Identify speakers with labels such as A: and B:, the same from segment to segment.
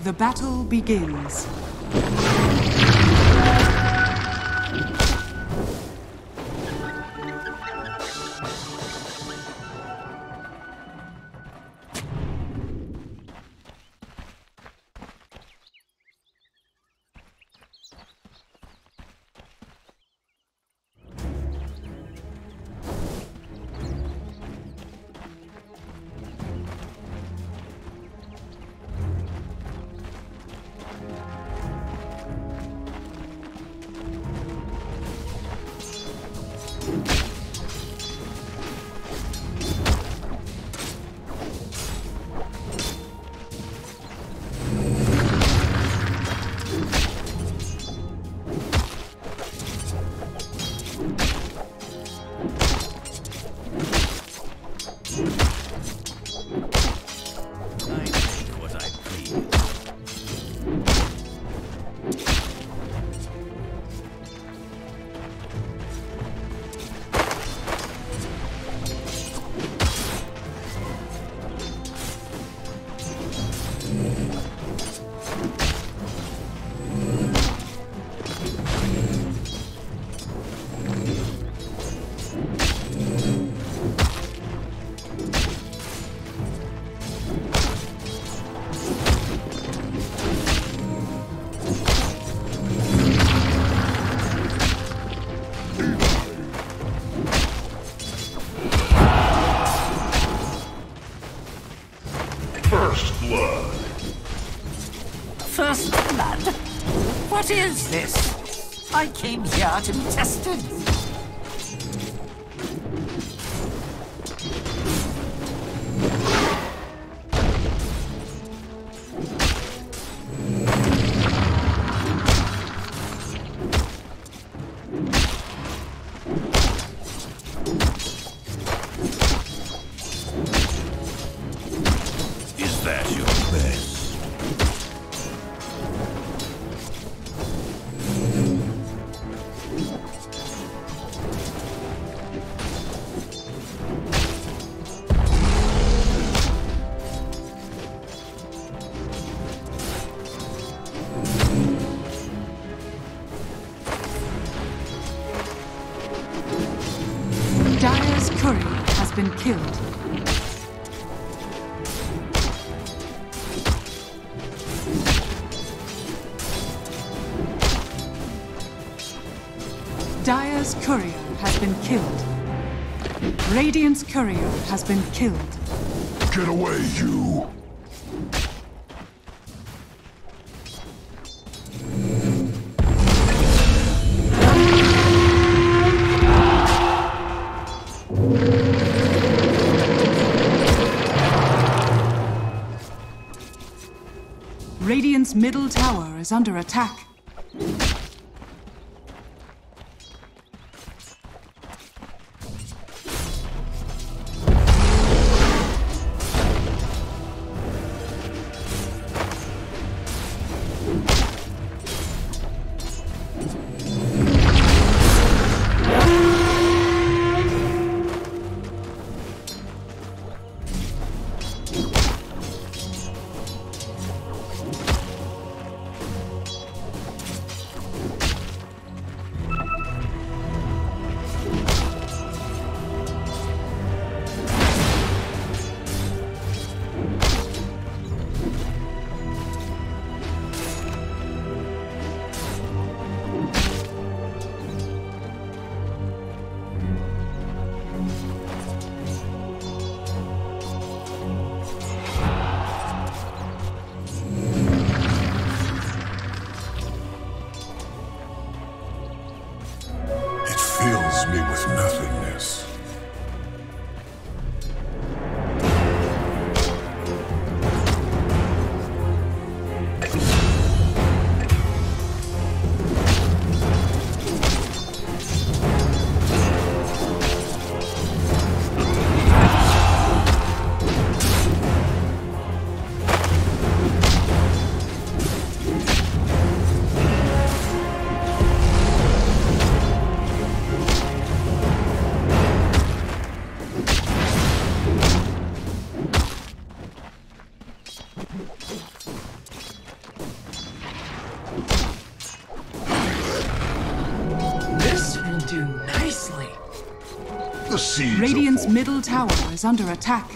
A: The battle begins.
B: First blood? What is this? I came here to be tested.
C: Is that your best?
A: Dire's courier has been killed. Dire's courier has been killed. Radiant's courier has been killed.
C: Get away, you!
A: Radiant's middle tower is under attack.
C: The seeds
A: Radiant's
C: of
A: middle tower is under attack.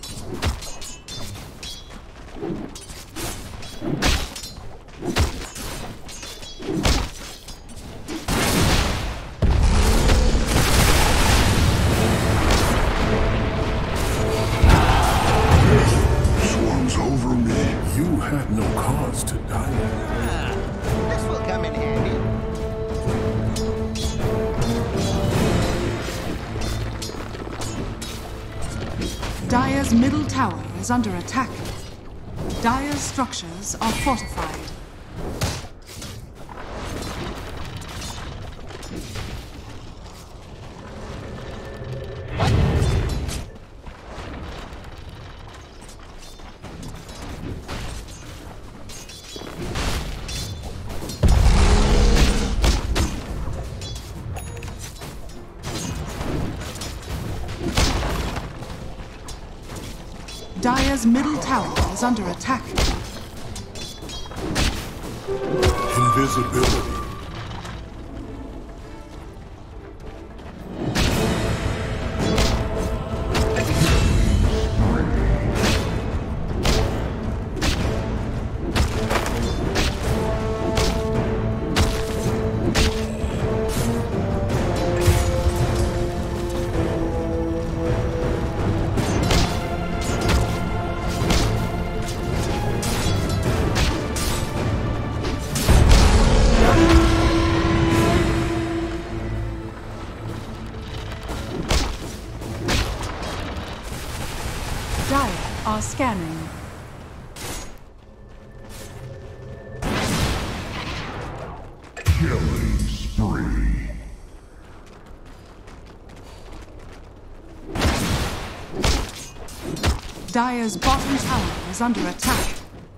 C: swarms over me. You had no cause to die.
D: This will come in handy.
A: Dire's middle tower is under attack. Dire's structures are fortified. Dire's middle tower is under attack.
C: Invisibility.
A: Dire are scanning.
C: Killing spree.
A: Dire's bottom tower is under attack.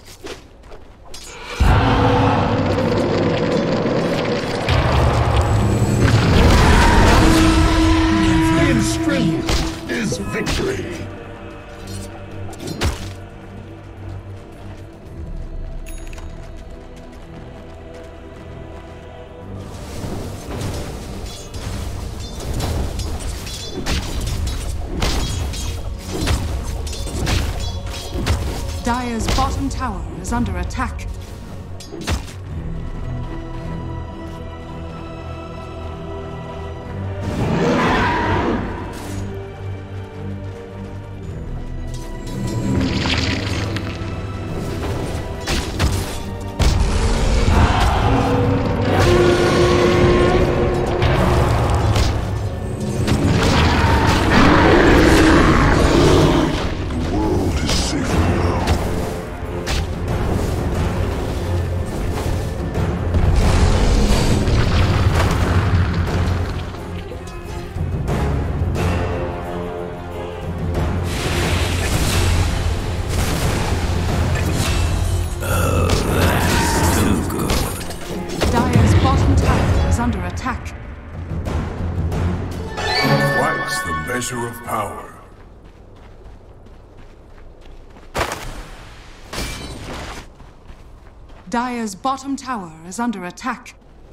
C: In strength is victory.
A: Dire's bottom tower is under attack.
C: The world is safer now.
A: Dire's bottom tower is under attack.
C: Twice the measure of power.
A: Dire's bottom tower is under attack.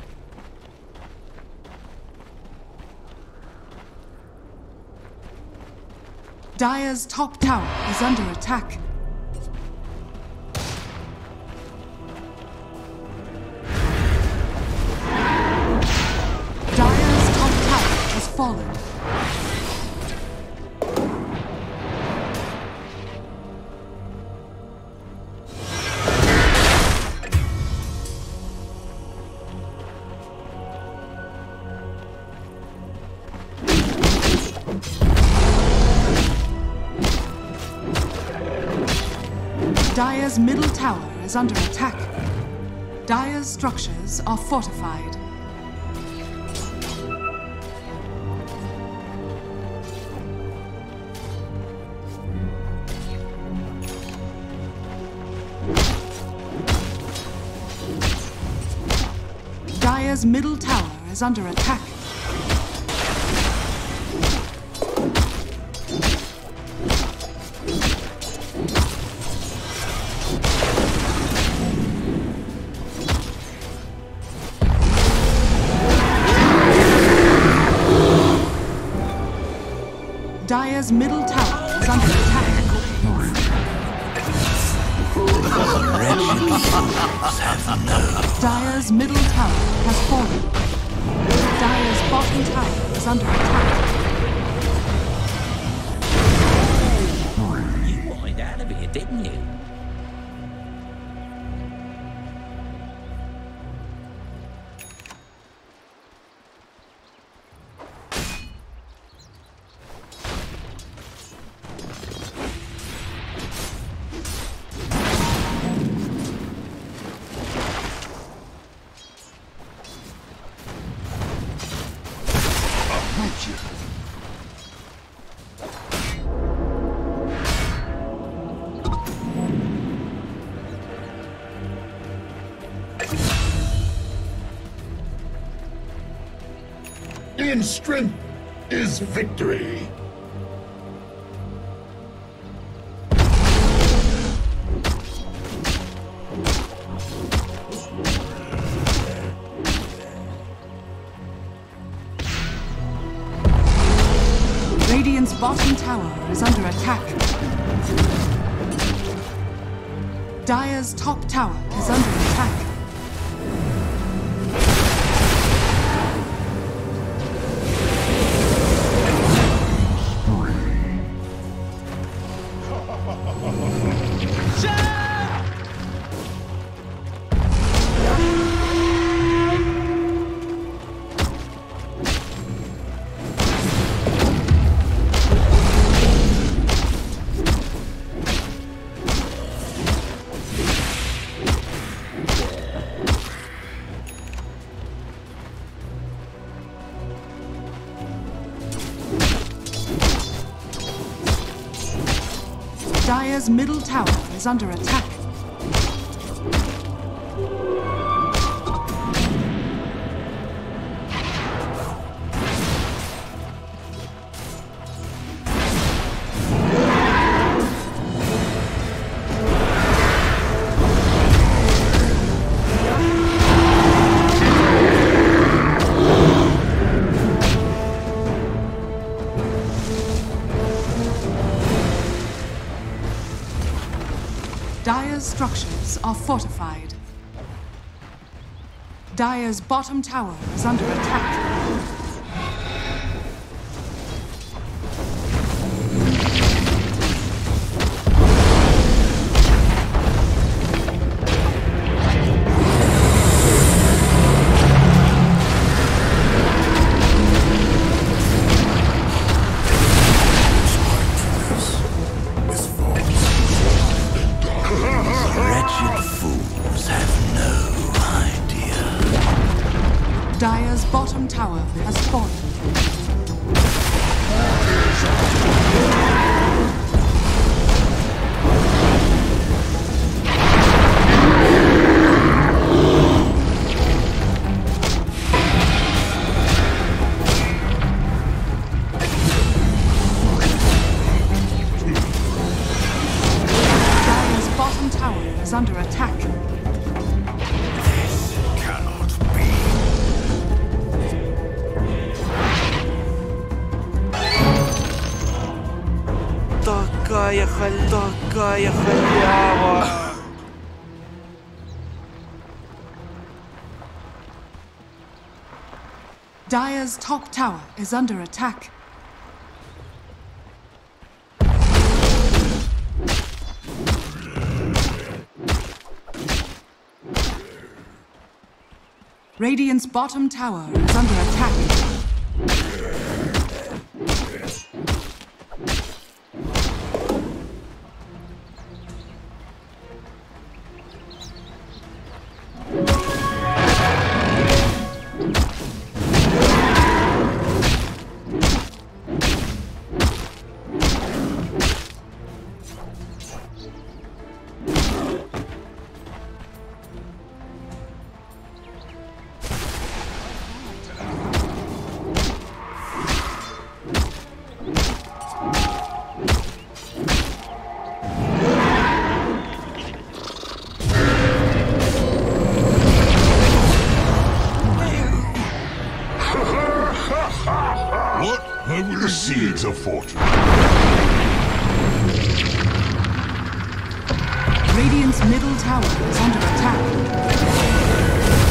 A: Dire's top tower is under attack. Dire's top tower has fallen. Dire's middle tower is under attack. Dire's structures are fortified. Dire's middle tower is under attack. Dire's middle tower is under attack. Dire's middle tower has fallen. Dire's bottom tower is under attack.
B: You wanted out of here, didn't you?
C: In strength is victory.
A: Radiant's bottom tower is under attack. Dire's top tower is under attack. Dire's middle tower is under attack. Dire's structures are fortified. Dire's bottom tower is under attack. Dire's bottom tower has fallen. Dire's bottom tower is under attack.
E: Такая халява.
A: Dire's top tower is under attack. Radiant's bottom tower is under attack.
C: The seeds of fortune.
A: Radiant's middle tower is under attack.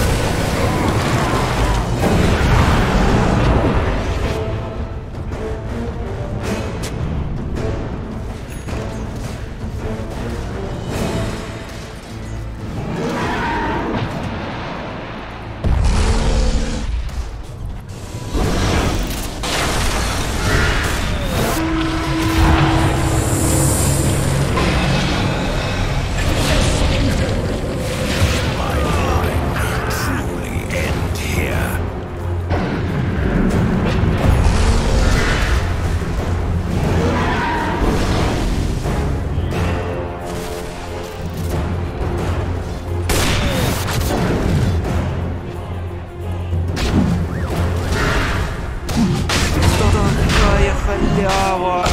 E: халява.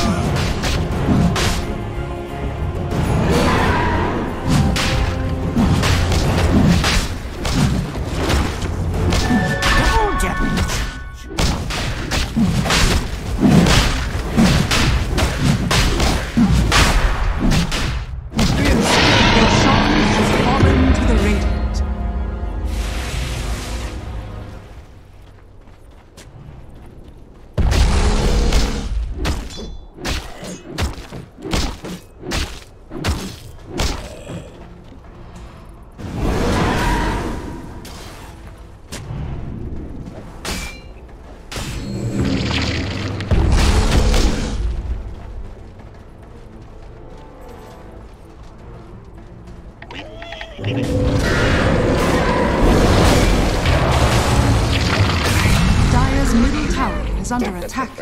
A: Dire's middle tower is under attack.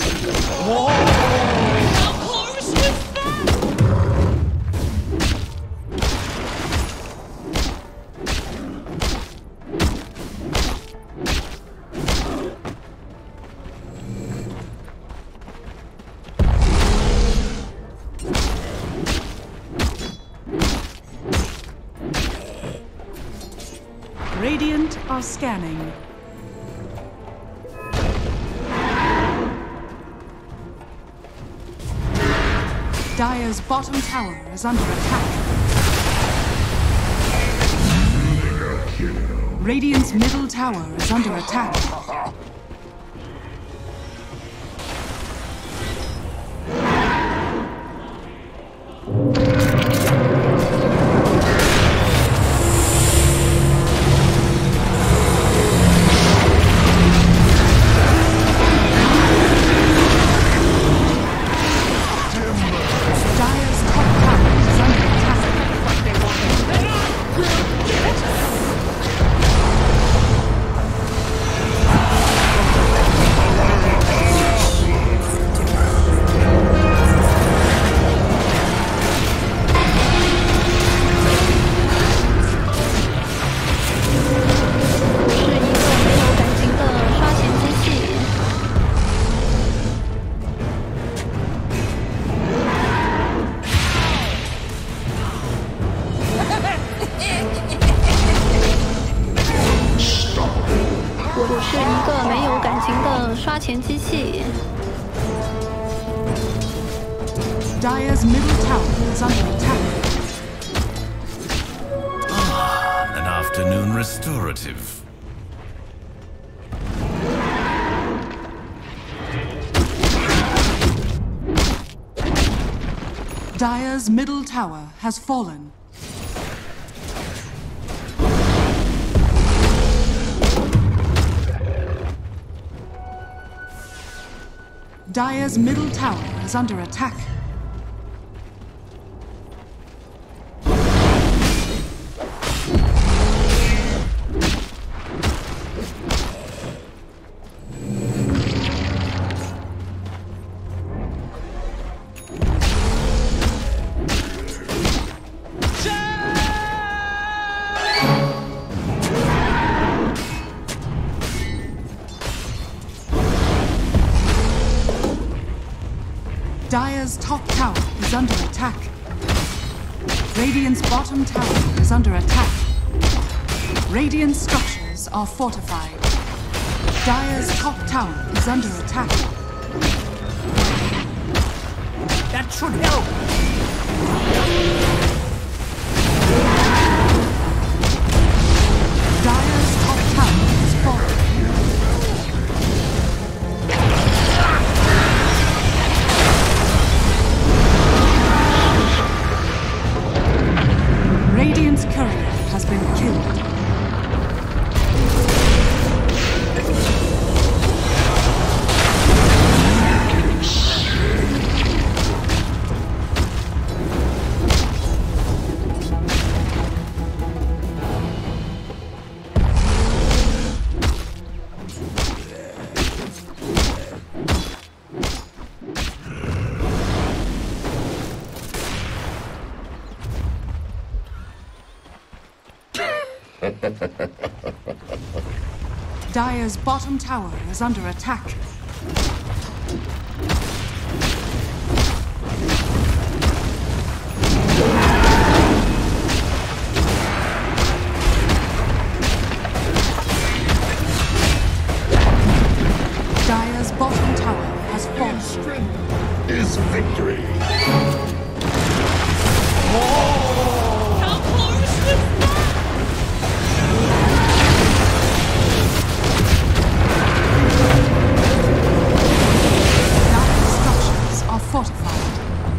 A: Radiant are scanning. Dire's bottom tower is under attack. Radiant's middle tower is under attack. Dire's middle tower is under attack.
F: An afternoon restorative.
A: Dire's middle tower has fallen. Dire's middle tower is under attack. Dire's top tower is under attack. Radiant's bottom tower is under attack. Radiant structures are fortified. Dire's top tower is under attack.
B: should help.
A: Dire's top tower is falling. Radiant's courier has been killed. Dire's bottom tower is under attack. Dire's bottom tower has fallen.
C: Strength is victory.
A: Dire's structures are fortified.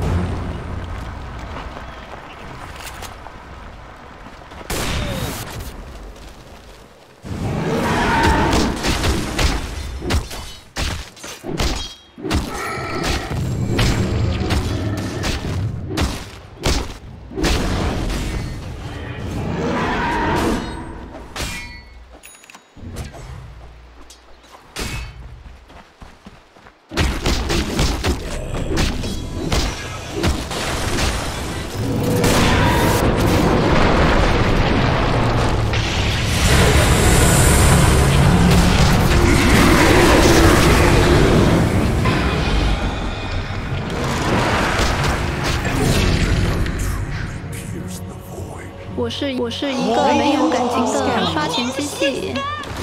G: 我是一个没有感情的刷钱机器。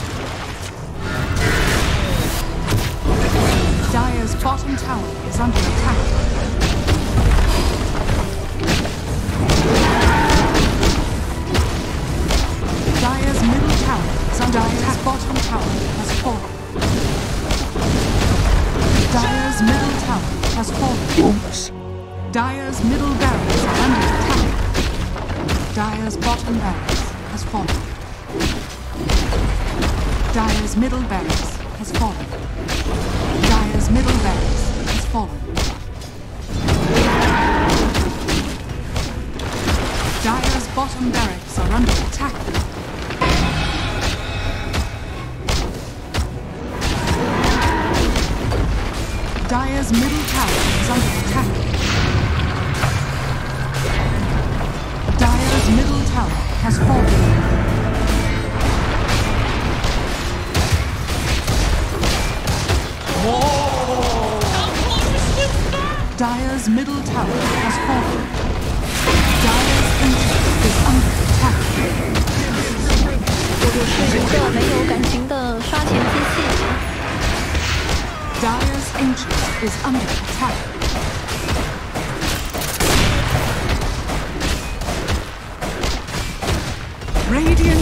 A: Dire's bottom tower is under attack. Dire's middle tower is under attack. Dire's bottom tower has fallen. Dire's middle tower has fallen.
C: Oops.
A: Dire's middle barracks are under attack. Dire's bottom barracks has fallen. Dire's middle barracks has fallen. Dire's middle barracks has fallen. Dire's bottom barracks are under attack. Dire's middle tower is under attack. Dire's middle tower has fallen. Dire's middle tower has fallen. Dire's ancient is under attack.
G: 我是一个没有感情的刷钱机器。
A: Dire's ancient is under attack. Radiant